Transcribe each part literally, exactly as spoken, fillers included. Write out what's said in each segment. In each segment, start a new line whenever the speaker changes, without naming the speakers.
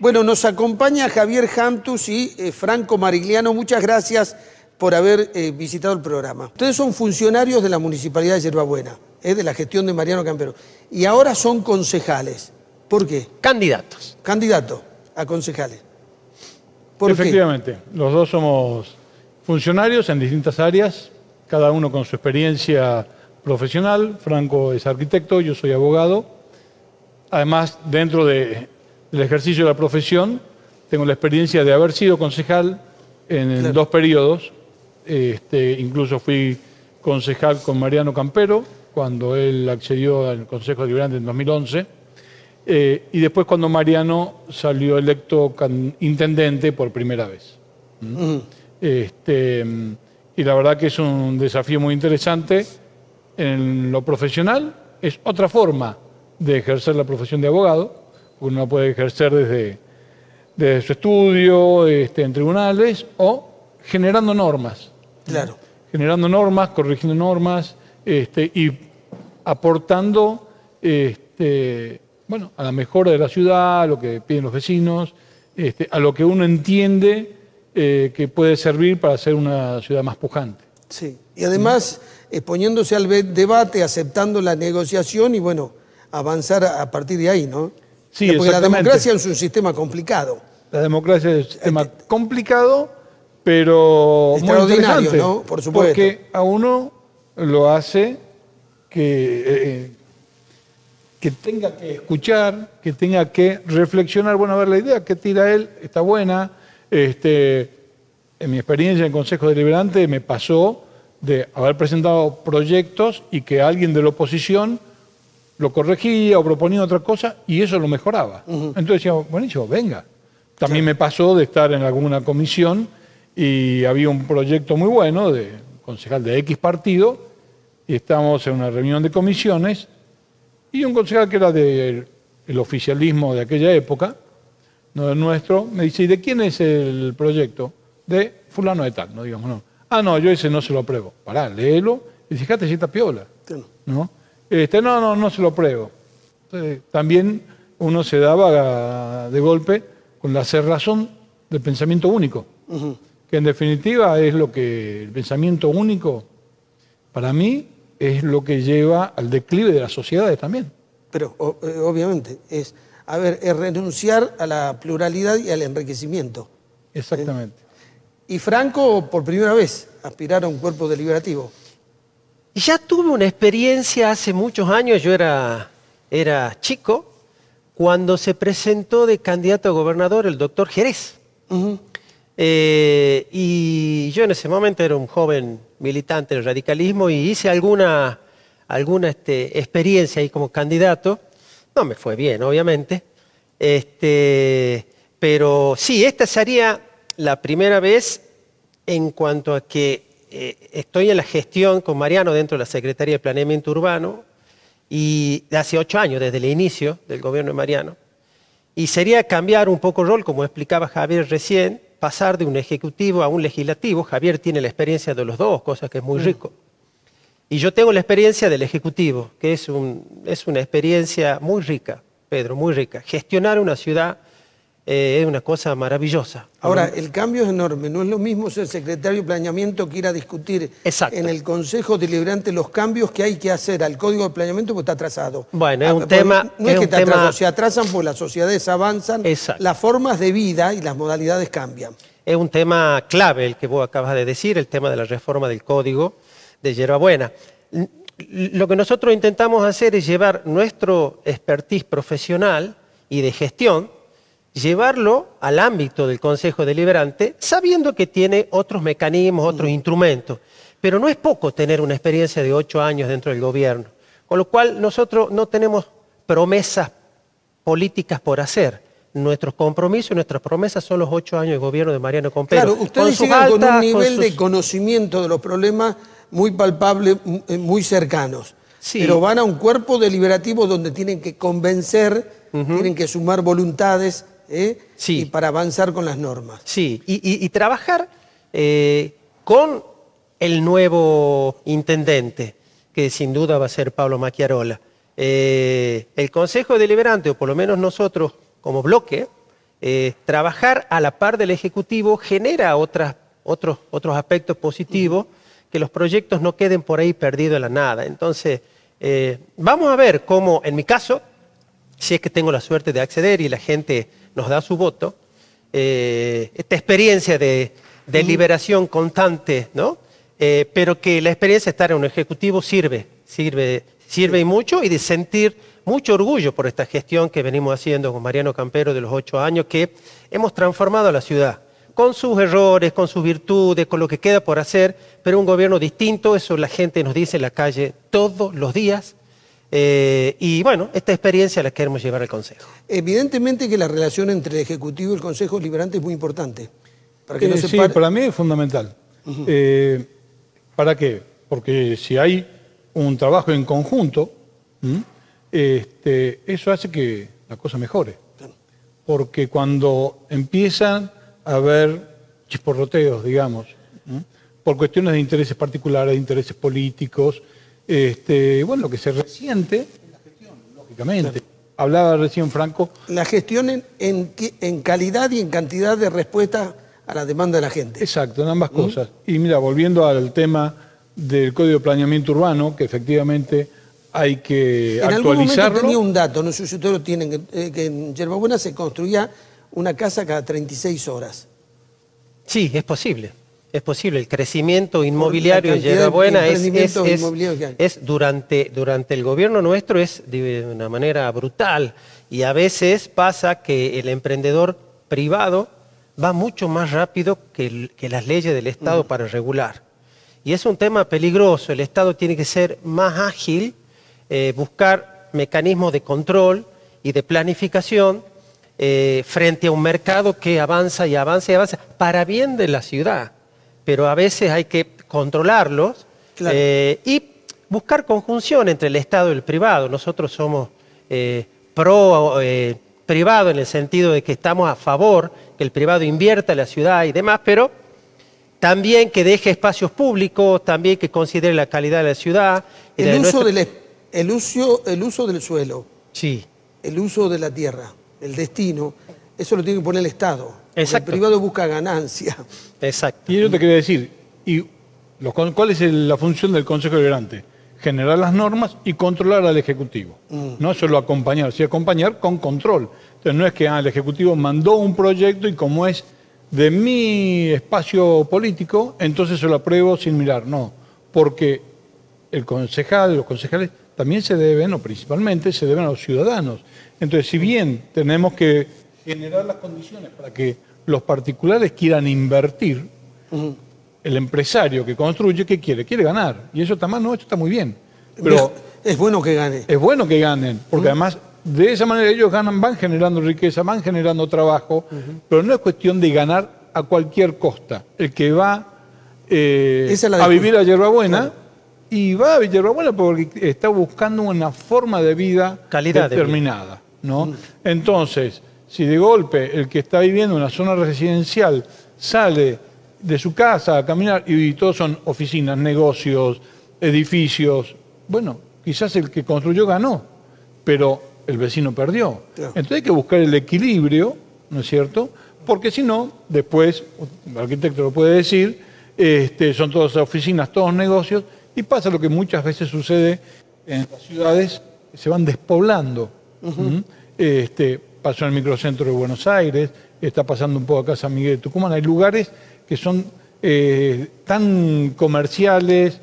Bueno, nos acompaña Javier Hamptus y eh, Franco Marigliano. Muchas gracias por haber eh, visitado el programa. Ustedes son funcionarios de la Municipalidad de Yerba Buena, eh, de la gestión de Mariano Campero, y ahora son concejales. ¿Por qué?
Candidatos.
Candidato a concejales. ¿Por
Efectivamente,
qué?
Los dos somos funcionarios en distintas áreas, cada uno con su experiencia profesional. Franco es arquitecto, yo soy abogado. Además, dentro de, del ejercicio de la profesión, tengo la experiencia de haber sido concejal en claro. dos periodos. Este, incluso fui concejal con Mariano Campero, cuando él accedió al Consejo Deliberante en dos mil once. Eh, y después cuando Mariano salió electo intendente por primera vez. ¿Mm? Uh-huh. este, y la verdad que es un desafío muy interesante. En lo profesional es otra forma de ejercer la profesión de abogado. Uno puede ejercer desde, desde su estudio, este, en tribunales, o generando normas.
Claro.
¿no? Generando normas, corrigiendo normas este, y aportando... Este, bueno, a la mejora de la ciudad, a lo que piden los vecinos, este, a lo que uno entiende eh, que puede servir para hacer una ciudad más pujante.
Sí, y además eh, poniéndose al debate, aceptando la negociación y bueno, avanzar a, a partir de ahí, ¿no?
Sí,
porque la democracia es un sistema complicado.
La democracia es un sistema este, complicado, pero
extraordinario,
muy interesante,
¿no? Por supuesto.
Porque a uno lo hace que... Eh, que tenga que escuchar, que tenga que reflexionar, bueno, a ver, la idea que tira él está buena. Este, en mi experiencia en Consejo Deliberante me pasó de haber presentado proyectos y que alguien de la oposición lo corregía o proponía otra cosa y eso lo mejoraba. Uh-huh. Entonces decíamos, buenísimo, venga. También claro. me pasó de estar en alguna comisión y había un proyecto muy bueno de concejal de X partido y estábamos en una reunión de comisiones. Y un concejal que era del el oficialismo de aquella época, no del nuestro, me dice, ¿y de quién es el proyecto? De fulano de tal, no digamos, no. Ah, no, yo ese no se lo apruebo. Pará, léelo y fíjate si está piola. Sí. ¿No? Este, no, no, no se lo apruebo. Entonces, también uno se daba de golpe con la cerrazón del pensamiento único, uh-huh. que en definitiva es lo que el pensamiento único, para mí, es lo que lleva al declive de las sociedades también.
Pero o, obviamente es, a ver, es renunciar a la pluralidad y al enriquecimiento.
Exactamente.
¿Eh? Y Franco, por primera vez, aspirar a un cuerpo deliberativo.
Ya tuve una experiencia hace muchos años, yo era, era chico, cuando se presentó de candidato a gobernador el doctor Jerez. Uh-huh. Eh, y yo en ese momento era un joven militante del radicalismo y hice alguna, alguna este, experiencia ahí como candidato. No me fue bien, obviamente. Este, pero sí, esta sería la primera vez en cuanto a que eh, estoy en la gestión con Mariano dentro de la Secretaría de Planeamiento Urbano y de hace ocho años, desde el inicio del gobierno de Mariano. Y sería cambiar un poco el rol, como explicaba Javier recién, pasar de un ejecutivo a un legislativo. Javier tiene la experiencia de los dos, cosa que es muy rico. Y yo tengo la experiencia del ejecutivo, que es, un, es una experiencia muy rica, Pedro, muy rica. Gestionar una ciudad eh, es una cosa maravillosa.
Ahora, el cambio es enorme. No es lo mismo ser secretario de planeamiento que ir a discutir
Exacto.
en el Consejo Deliberante los cambios que hay que hacer al Código de Planeamiento porque está atrasado.
Bueno, es un
ah,
tema...
No es, es que está
tema...
atrasado, se atrasan porque las sociedades avanzan,
Exacto.
las formas de vida y las modalidades cambian.
Es un tema clave el que vos acabas de decir, el tema de la reforma del Código de Yerba Buena. Lo que nosotros intentamos hacer es llevar nuestro expertise profesional y de gestión, llevarlo al ámbito del Consejo Deliberante, sabiendo que tiene otros mecanismos, otros mm. instrumentos. Pero no es poco tener una experiencia de ocho años dentro del gobierno. Con lo cual nosotros no tenemos promesas políticas por hacer. Nuestros compromisos y nuestras promesas son los ocho años de gobierno de Mariano Campero.
Claro, ustedes llegan altas, con un nivel con sus... de conocimiento de los problemas muy palpable, muy cercanos. Sí. Pero van a un cuerpo deliberativo donde tienen que convencer, uh-huh. tienen que sumar voluntades ¿eh? sí. y para avanzar con las normas.
Sí, y, y, y trabajar eh, con el nuevo intendente, que sin duda va a ser Pablo Macchiarola. Eh, el Consejo Deliberante, o por lo menos nosotros como bloque, eh, trabajar a la par del Ejecutivo genera otras, otros, otros aspectos positivos, uh-huh. que los proyectos no queden por ahí perdidos en la nada. Entonces, eh, vamos a ver cómo, en mi caso, si es que tengo la suerte de acceder y la gente nos da su voto, eh, esta experiencia de, de uh-huh. liberación constante, ¿no? Eh, pero que la experiencia de estar en un Ejecutivo sirve, sirve, sirve y mucho, y de sentir mucho orgullo por esta gestión que venimos haciendo con Mariano Campero de los ocho años, que hemos transformado a la ciudad, con sus errores, con sus virtudes, con lo que queda por hacer, pero un gobierno distinto, eso la gente nos dice en la calle todos los días, eh, y bueno, esta experiencia la queremos llevar al Consejo.
Evidentemente que la relación entre el Ejecutivo y el Consejo Deliberante es muy importante. Para que
eh,
no se
sí,
pare...
para mí es fundamental. Uh-huh. eh, ¿Para qué? Porque si hay un trabajo en conjunto, ¿m? Este, eso hace que la cosa mejore. Porque cuando empiezan a haber chisporroteos, digamos, ¿m? por cuestiones de intereses particulares, de intereses políticos, este, bueno, lo que se resiente es la gestión, lógicamente. Claro. Hablaba recién Franco.
La gestión en, en, en calidad y en cantidad de respuesta a la demanda de la gente.
Exacto, en ambas ¿Mm? cosas. Y mira, volviendo al tema del Código de Planeamiento Urbano, que efectivamente hay que
en
actualizarlo.
En algún momento tenía un dato, no sé si ustedes lo tienen, que, que en Yerbabuena se construía una casa cada treinta y seis horas.
Sí, es posible. Es posible. El crecimiento inmobiliario en Yerbabuena es, es, es, es durante, durante el gobierno nuestro es de una manera brutal. Y a veces pasa que el emprendedor privado va mucho más rápido que, el, que las leyes del Estado uh-huh. para regular. Y es un tema peligroso. El Estado tiene que ser más ágil, eh, buscar mecanismos de control y de planificación eh, frente a un mercado que avanza y avanza y avanza para bien de la ciudad. Pero a veces hay que controlarlos claro. eh, y buscar conjunción entre el Estado y el privado. Nosotros somos eh, pro eh, privado en el sentido de que estamos a favor que el privado invierta en la ciudad y demás, pero también que deje espacios públicos, también que considere la calidad de la ciudad.
El, uso, nuestra... del, el, uso, el uso del suelo,
sí.
el uso de la tierra, el destino, eso lo tiene que poner el Estado.
Exacto.
El privado busca ganancia.
Exacto.
Y yo te quería decir, y los, ¿cuál es el, la función del Consejo Deliberante? Generar las normas y controlar al Ejecutivo. Mm. No solo acompañar, sino acompañar con control. Entonces no es que ah, el Ejecutivo mandó un proyecto y como es de mi espacio político, entonces se lo apruebo sin mirar. No, porque el concejal, los concejales también se deben, o principalmente se deben a los ciudadanos. Entonces, si bien tenemos que generar las condiciones para que los particulares quieran invertir, uh-huh. el empresario que construye, ¿qué quiere? Quiere ganar. Y eso está mal, no, esto está muy bien. Pero
es bueno que gane.
Es bueno que ganen, porque uh-huh. además de esa manera ellos ganan, van generando riqueza, van generando trabajo, uh-huh. pero no es cuestión de ganar a cualquier costa. El que va eh, es a vivir a Yerbabuena, claro. y va a Yerbabuena porque está buscando una forma de vida
calidad
determinada.
De vida.
¿No? Uh-huh. Entonces, si de golpe el que está viviendo en una zona residencial sale de su casa a caminar y todos son oficinas, negocios, edificios, bueno, quizás el que construyó ganó, pero el vecino perdió. Claro. Entonces hay que buscar el equilibrio, ¿no es cierto? Porque si no, después, el arquitecto lo puede decir, este, son todas oficinas, todos negocios, y pasa lo que muchas veces sucede en las ciudades, que se van despoblando. Uh-huh. ¿Mm? este, pasó en el microcentro de Buenos Aires, está pasando un poco acá en San Miguel de Tucumán, hay lugares que son eh, tan comerciales,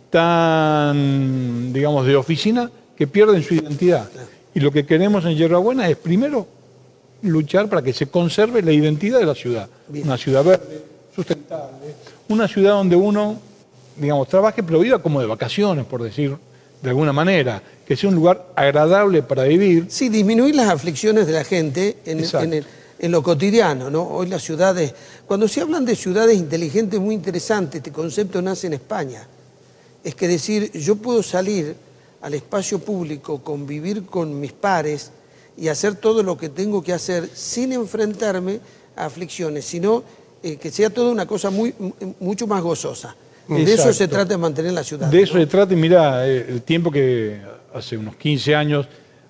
tan, digamos, de oficina, que pierden su identidad. Claro. Y lo que queremos en Yerbabuena es, primero, luchar para que se conserve la identidad de la ciudad. Bien. Una ciudad verde, sustentable, una ciudad donde uno, digamos, trabaje, pero viva como de vacaciones, por decir de alguna manera, que sea un lugar agradable para vivir.
Sí, disminuir las aflicciones de la gente en, en, el, en lo cotidiano, ¿no? Hoy las ciudades, cuando se hablan de ciudades inteligentes, muy interesante, este concepto nace en España. Es que decir, yo puedo salir al espacio público, convivir con mis pares y hacer todo lo que tengo que hacer sin enfrentarme a aflicciones, sino eh, que sea toda una cosa muy, mucho más gozosa. Exacto. De eso se trata de mantener la ciudad.
De eso
¿no?
se trata, y mira, el tiempo que hace unos quince años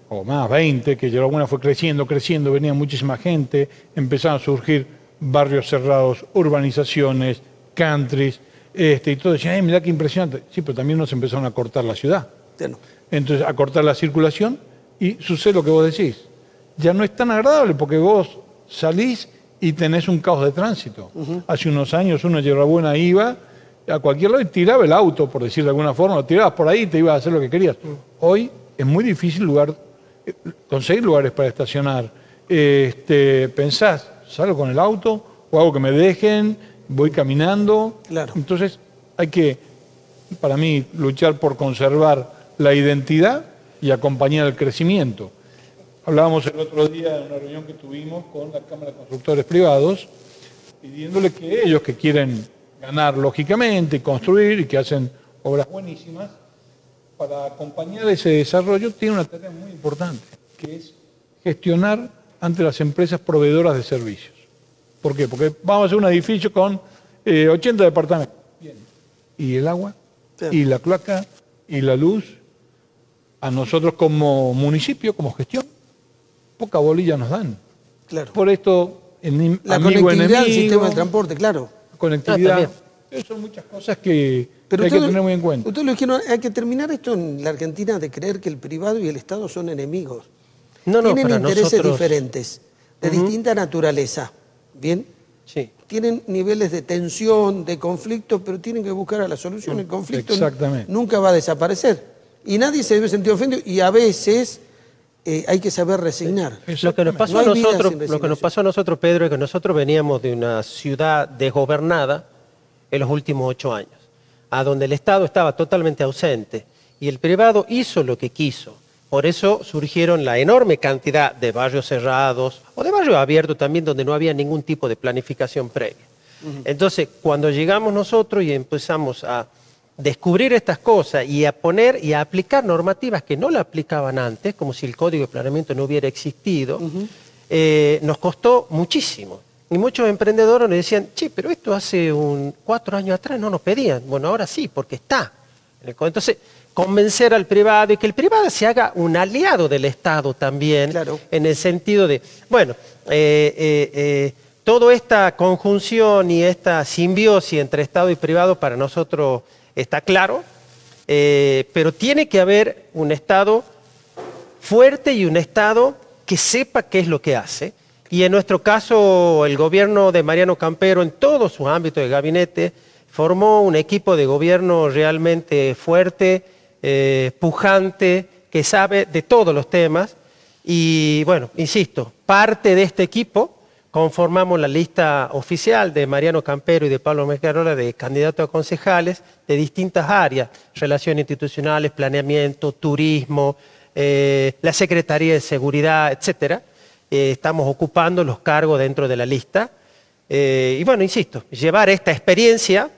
o más, veinte, que la laguna fue creciendo, creciendo, venía muchísima gente, empezaron a surgir barrios cerrados, urbanizaciones, countries, este, y todo decían, ay, mirá qué impresionante. Sí, pero también nos empezaron a cortar la ciudad. Sí, no. Entonces, a cortar la circulación, y sucede lo que vos decís. Ya no es tan agradable porque vos salís y tenés un caos de tránsito. Uh-huh. Hace unos años uno de Buena iba a cualquier lado y tiraba el auto, por decir de alguna forma, lo tirabas por ahí y te ibas a hacer lo que querías. Uh-huh. Hoy es muy difícil lugar, conseguir lugares para estacionar. Este, pensás, salgo con el auto o hago que me dejen, voy caminando. Claro. Entonces hay que, para mí, luchar por conservar la identidad y acompañar el crecimiento. Hablábamos el otro día en una reunión que tuvimos con la Cámara de Constructores Privados, pidiéndole que ellos que quieren ganar lógicamente, construir y que hacen obras buenísimas, para acompañar ese desarrollo tienen una tarea muy importante, que es gestionar ante las empresas proveedoras de servicios. ¿Por qué? Porque vamos a hacer un edificio con eh, ochenta departamentos. Bien. ¿Y el agua? Sí. ¿Y la cloaca? ¿Y la luz? A nosotros como municipio, como gestión, poca bolilla nos dan. Claro. Por esto, en,
la
amigo,
conectividad,
enemigo,
el sistema de transporte, claro.
Conectividad. Ah, son muchas cosas que, Pero que hay que tener muy en cuenta.
Ustedes lo dijeron, hay que terminar esto en la Argentina de creer que el privado y el Estado son enemigos. No, no, Tienen intereses nosotros... diferentes, de uh-huh. distinta naturaleza. ¿Bien? Sí. Tienen niveles de tensión, de conflicto, pero tienen que buscar a la solución. El conflicto Exactamente. nunca va a desaparecer. Y nadie se debe sentir ofendido y a veces eh, hay que saber resignar.
Lo que nos pasó no a nosotros, lo que nos pasó a nosotros, Pedro, es que nosotros veníamos de una ciudad desgobernada en los últimos ocho años, a donde el Estado estaba totalmente ausente y el privado hizo lo que quiso. Por eso surgieron la enorme cantidad de barrios cerrados o de barrios abiertos también donde no había ningún tipo de planificación previa. Uh-huh. Entonces, cuando llegamos nosotros y empezamos a descubrir estas cosas y a poner y a aplicar normativas que no la aplicaban antes, como si el Código de Planeamiento no hubiera existido, uh-huh. eh, nos costó muchísimo. Y muchos emprendedores nos decían, che, pero esto hace un cuatro años atrás no nos pedían. Bueno, ahora sí, porque está. Entonces, convencer al privado y que el privado se haga un aliado del Estado también, claro. en el sentido de, bueno, eh, eh, eh, toda esta conjunción y esta simbiosis entre Estado y privado para nosotros está claro, eh, pero tiene que haber un Estado fuerte y un Estado que sepa qué es lo que hace. Y en nuestro caso, el gobierno de Mariano Campero, en todos sus ámbitos de gabinete, formó un equipo de gobierno realmente fuerte, eh, pujante, que sabe de todos los temas. Y bueno, insisto, parte de este equipo conformamos la lista oficial de Mariano Campero y de Pablo Macchiarola de candidatos a concejales de distintas áreas, relaciones institucionales, planeamiento, turismo, eh, la Secretaría de Seguridad, etcétera. Eh, estamos ocupando los cargos dentro de la lista. Eh, y bueno, insisto, llevar esta experiencia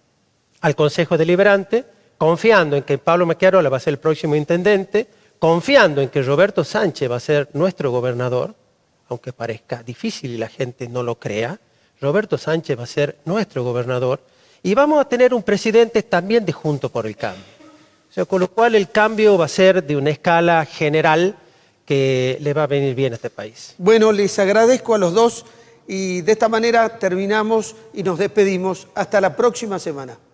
al Consejo Deliberante, confiando en que Pablo Macchiarola va a ser el próximo intendente, confiando en que Roberto Sánchez va a ser nuestro gobernador, aunque parezca difícil y la gente no lo crea, Roberto Sánchez va a ser nuestro gobernador y vamos a tener un presidente también de Juntos por el Cambio. O sea, con lo cual el cambio va a ser de una escala general que le va a venir bien a este país.
Bueno, les agradezco a los dos y de esta manera terminamos y nos despedimos. Hasta la próxima semana.